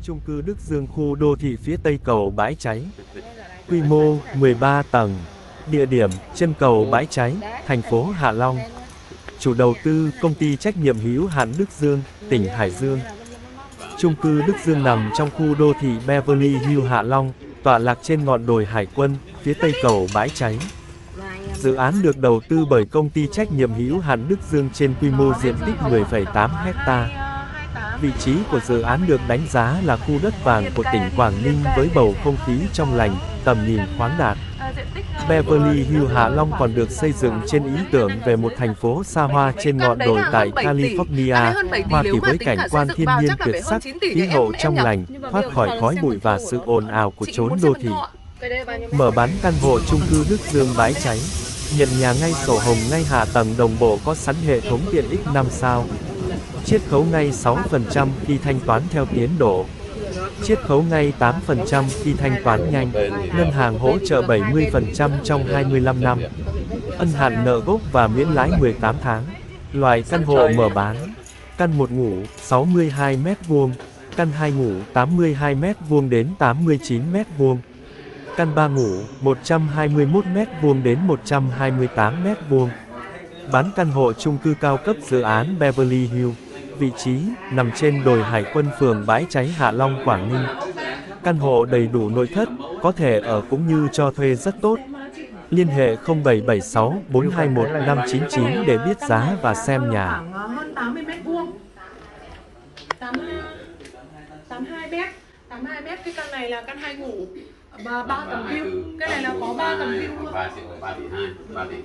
Chung cư Đức Dương khu đô thị phía tây cầu Bãi Cháy. Quy mô 13 tầng. Địa điểm chân cầu Bãi Cháy, thành phố Hạ Long. Chủ đầu tư công ty trách nhiệm hữu hạn Đức Dương, tỉnh Hải Dương. Chung cư Đức Dương nằm trong khu đô thị Beverly Hills Hạ Long, tọa lạc trên ngọn đồi Hải Quân, phía tây cầu Bãi Cháy. Dự án được đầu tư bởi công ty trách nhiệm hữu hạn Đức Dương trên quy mô diện tích 10,8 ha. Vị trí của dự án được đánh giá là khu đất vàng của tỉnh Quảng Ninh với bầu không khí trong lành, tầm nhìn khoáng đạt. Beverly Hills Hạ Long còn được xây dựng trên ý tưởng về một thành phố xa hoa trên ngọn đồi tại California, Hoa Kỳ với cảnh quan thiên nhiên tuyệt sắc, khí hậu trong lành, thoát khỏi khói bụi và sự ồn ào của chốn đô thị. Mở bán căn hộ chung cư Đức Dương Bãi Cháy. Nhận nhà ngay sổ hồng ngay hạ tầng đồng bộ có sẵn hệ thống tiện ích 5 sao. Chiết khấu ngay 6% khi thanh toán theo tiến độ. Chiết khấu ngay 8% khi thanh toán nhanh. Ngân hàng hỗ trợ 70% trong 25 năm. Ân hạn nợ gốc và miễn lãi 18 tháng. Loại căn hộ mở bán. Căn 1 ngủ 62 m², căn 2 ngủ 82 m² đến 89 m². Căn 3 ngủ 121 m² đến 128 m². Bán căn hộ chung cư cao cấp dự án Beverly Hills. Vị trí nằm trên đồi Hải Quân, phường Bãi Cháy, Hạ Long, Quảng Ninh. Căn hộ đầy đủ nội thất, có thể ở cũng như cho thuê rất tốt. Liên hệ 0776 421 599 để biết giá và xem nhà. Hơn 80 m². 82 m, cái căn này là căn 2 ngủ và 3 tầng view. Cái này là có 3 tầng view luôn. 3 triệu, 3 tỷ 2, 3 tỷ.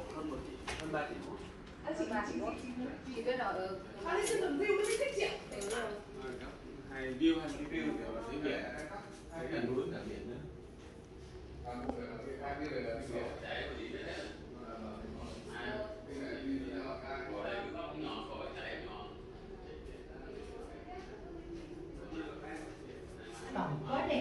Chị biết là trên tầng view mới thích chị ạ. Hay view hay cái view kiểu là thấy biển, thấy gần núi cả biển nữa. Quá đẹp.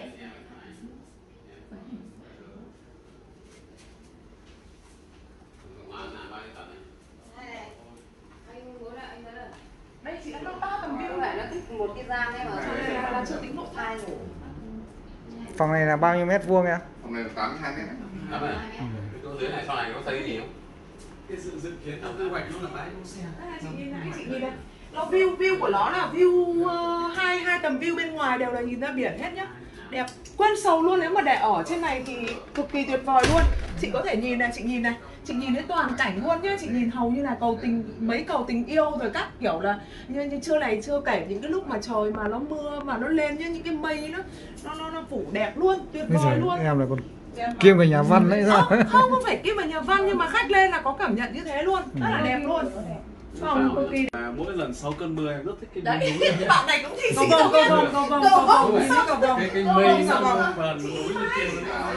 Đây chị đã có 3 tầng view lại, nó thích một cái gian ấy mà là chưa tính nội thai ngủ. Phòng này là bao nhiêu mét vuông em? Phòng này là 82 mét. Đúng rồi. Cái chỗ dưới này sau này có xây cái gì không? Cái sự dự kiến trong quy hoạch nó là bãi đỗ xe. Chị nhìn đây. Nó view của nó là view hai tầm view bên ngoài đều là nhìn ra biển hết nhá. Đẹp quen sầu luôn, nếu mà để ở trên này thì cực kỳ tuyệt vời luôn. Chị có thể nhìn này, chị nhìn thấy toàn cảnh luôn nhá. Chị nhìn hầu như là cầu tình, mấy cầu tình yêu rồi các kiểu là như chưa kể những cái lúc mà trời mà nó mưa mà nó lên nhá, những cái mây nó phủ đẹp luôn, tuyệt vời luôn. Em là còn kiêm cả nhà văn đấy sao? Không phải kiêm cả nhà văn, nhưng mà khách lên là có cảm nhận như thế luôn, rất là đẹp luôn. Phòng cực kỳ. Mỗi lần sau cơn mưa em rất thích cái đấy, cái bạn này cũng thích cầu vồng cái mây nó và núi như kia.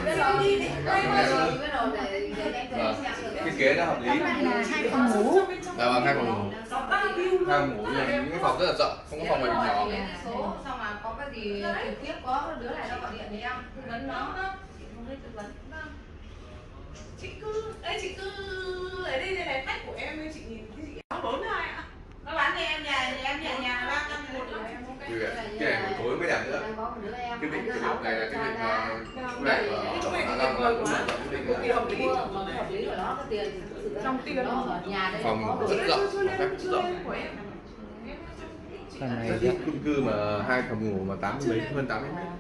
Cái kế nó hợp lý. Là 2 phòng ngủ. Là bằng 2 phòng ngủ. 2 phòng ngủ những cái phòng rất là rộng, không có phòng nào nhỏ. Xong mà có cái gì trực tiếp có đứa này nó gọi điện thì em tư vấn nó. Chị không biết tư vấn. Chị cứ ở đây này khách của em ấy, chị nhìn cái gì áo 42 ạ. Nó bán cho em nhà 301 rồi em ok. Cái này buổi tối mới đẹp nữa. Cái vịnh này là cái vịnh này chỗ này thì tuyệt vời của nó. Cực kỳ hợp lý. Hợp lý của nó, cái tiền thì thực ra trong tiền ở nhà đây phòng rất rộng, chưa lên của em. Rất ít chung cư mà 2 phòng ngủ mà 80 mấy, hơn 80 mét.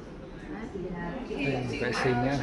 Vệ sinh nhá.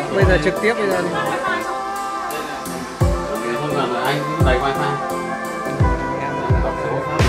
Bây giờ trực tiếp bây giờ thì Không cần là anh đầy wifi. Đọc số phát.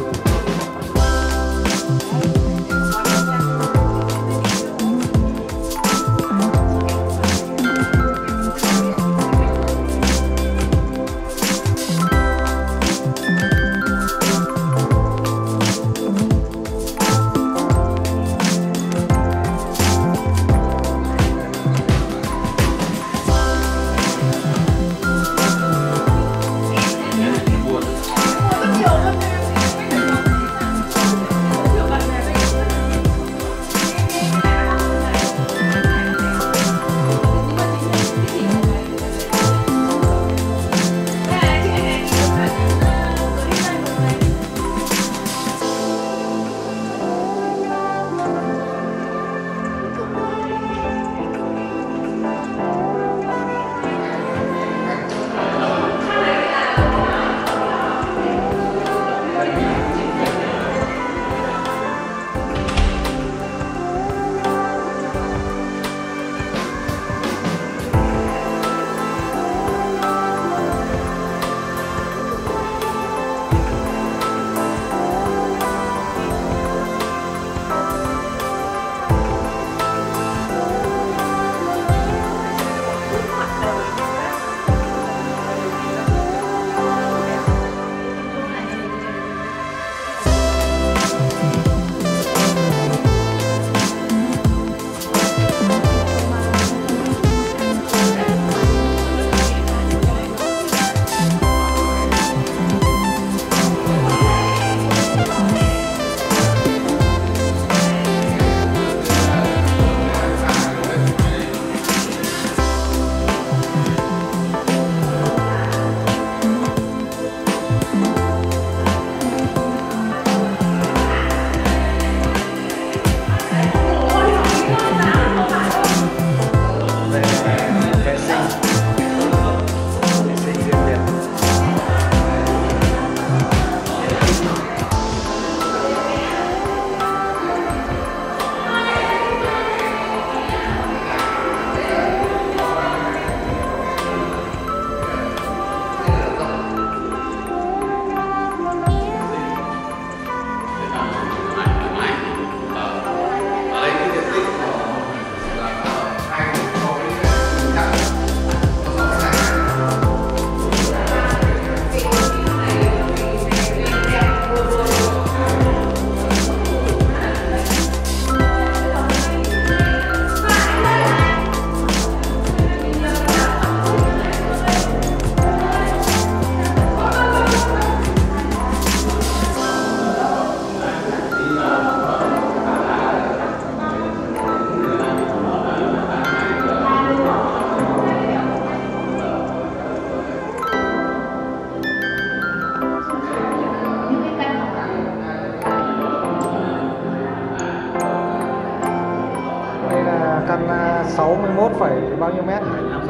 căn 61 phẩy bao nhiêu mét?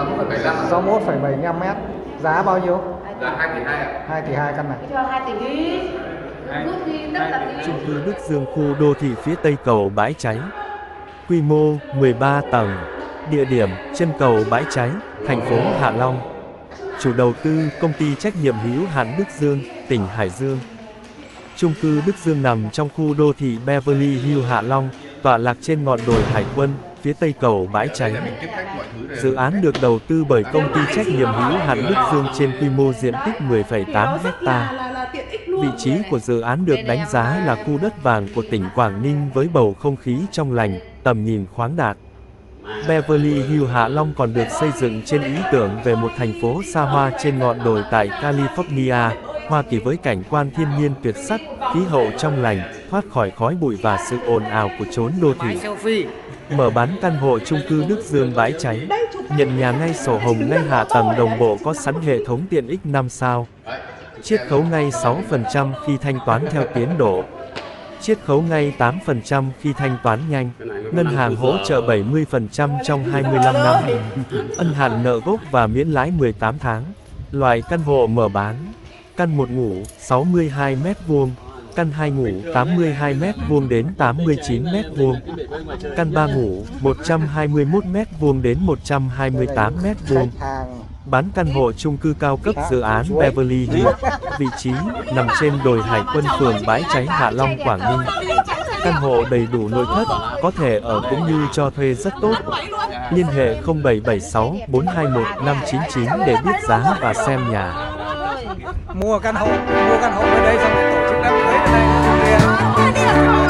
61,75 mét. Giá bao nhiêu? Giá 2 tỷ 2 ạ. 2 tỷ 2 căn này. Cho 2 tỷ đi. Rút đi tất cả đi. Chung cư Đức Dương, khu đô thị phía tây cầu Bãi Cháy. Quy mô 13 tầng. Địa điểm chân cầu Bãi Cháy, thành phố Hạ Long. Chủ đầu tư công ty trách nhiệm hữu hạn Đức Dương, tỉnh Hải Dương. Chung cư Đức Dương nằm trong khu đô thị Beverly Hills Hạ Long, tọa lạc trên ngọn đồi Hải Quân, phía tây cầu Bãi Cháy. Dự án được đầu tư bởi công ty trách nhiệm hữu hạn Đức Dương trên quy mô diện tích 10,8 ha. Vị trí của dự án được đánh giá là khu đất vàng của tỉnh Quảng Ninh với bầu không khí trong lành, tầm nhìn khoáng đạt. Beverly Hills Hạ Long còn được xây dựng trên ý tưởng về một thành phố xa hoa trên ngọn đồi tại California, Hoa Kỳ với cảnh quan thiên nhiên tuyệt sắc, khí hậu trong lành, thoát khỏi khói bụi và sự ồn ào của chốn đô thị. Mở bán căn hộ chung cư Đức Dương Bãi Cháy, nhận nhà ngay sổ hồng ngay hạ tầng đồng bộ có sẵn hệ thống tiện ích 5 sao. Chiết khấu ngay 6% khi thanh toán theo tiến độ. Chiết khấu ngay 8% khi thanh toán nhanh. Ngân hàng hỗ trợ 70% trong 25 năm. Ân hạn nợ gốc và miễn lãi 18 tháng. Loại căn hộ mở bán. Căn 1 ngủ, 62 m², Căn 2 ngủ 82m² đến 89m². Căn 3 ngủ 121m² đến 128m². Khách hàng Bán căn hộ chung cư cao cấp dự án Beverly Hills. Vị trí nằm trên đồi Hải Quân, phường Bãi Cháy, Hạ Long, Quảng Ninh. Căn hộ đầy đủ nội thất, có thể ở cũng như cho thuê rất tốt. Liên hệ 0776 421 599 để biết giá và xem nhà. mua căn hộ ở đây xong rồi tổ chức đám cưới ở đây.